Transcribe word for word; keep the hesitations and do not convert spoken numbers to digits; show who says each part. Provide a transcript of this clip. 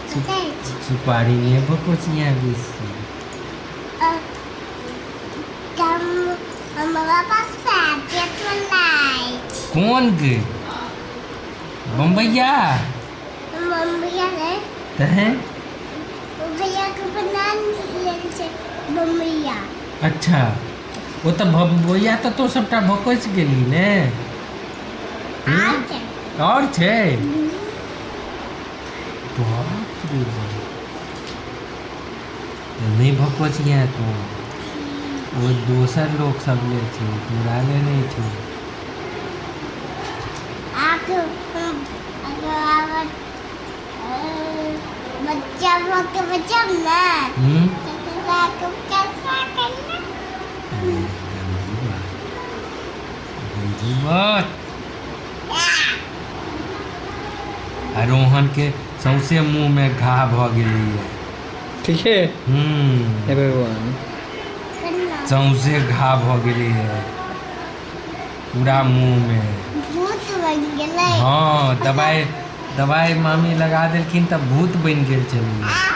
Speaker 1: सुपारी में भकोसिया बेसी
Speaker 2: हमारा पास पैकेट वाला है।
Speaker 1: कौन के बम्बैया
Speaker 2: बम्बैया है
Speaker 1: तहे
Speaker 2: बम्बैया को बना ले से बम्बैया।
Speaker 1: अच्छा वो तो बम्बैया तो तो सबटा भकोस गेली ने
Speaker 2: आज
Speaker 1: और छे बाप रे बाप नहीं भकोसिया तो वो दोसर लोग सब ले छे तोरा ले नहीं छे।
Speaker 2: आके अगर बच्चा के बच्चा ना
Speaker 1: हम्म
Speaker 2: तो कैसा करना
Speaker 1: मत रोहन के सौसे मुंह में घा भ गेली है।
Speaker 3: ठीक है
Speaker 1: हम्म
Speaker 3: हे भगवान
Speaker 1: सौसे घा भ गेली है पूरा मुंह में।
Speaker 2: भूत बन गेलै।
Speaker 1: हाँ दवाई दवाई मामी लगा देलखिन तब भूत बन गेल छलै।